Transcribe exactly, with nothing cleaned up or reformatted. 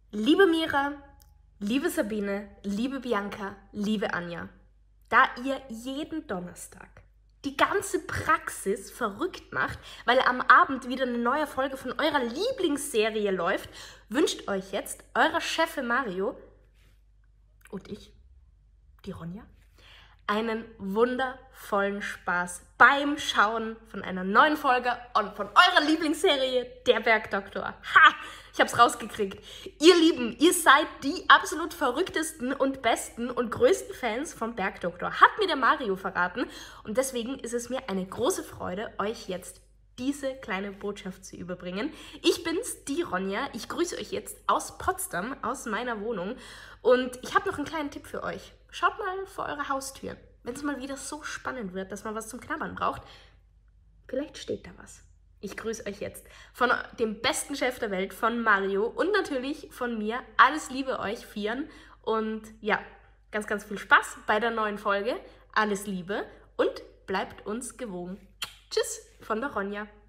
Liebe Mira, liebe Sabine, liebe Bianca, liebe Anja, da ihr jeden Donnerstag die ganze Praxis verrückt macht, weil am Abend wieder eine neue Folge von eurer Lieblingsserie läuft, wünscht euch jetzt euer Chef Mario und ich, die Ronja, einen wundervollen Spaß beim Schauen von einer neuen Folge und von eurer Lieblingsserie, der Bergdoktor. Ha! Ich hab's rausgekriegt. Ihr Lieben, ihr seid die absolut verrücktesten und besten und größten Fans vom Bergdoktor. Hat mir der Mario verraten. Und deswegen ist es mir eine große Freude, euch jetzt diese kleine Botschaft zu überbringen. Ich bin's, die Ronja. Ich grüße euch jetzt aus Potsdam, aus meiner Wohnung. Und ich habe noch einen kleinen Tipp für euch. Schaut mal vor eure Haustür. Wenn es mal wieder so spannend wird, dass man was zum Knabbern braucht, vielleicht steht da was. Ich grüße euch jetzt von dem besten Chef der Welt, von Mario und natürlich von mir. Alles Liebe euch Vieren und ja, ganz, ganz viel Spaß bei der neuen Folge. Alles Liebe und bleibt uns gewogen. Tschüss von der Ronja.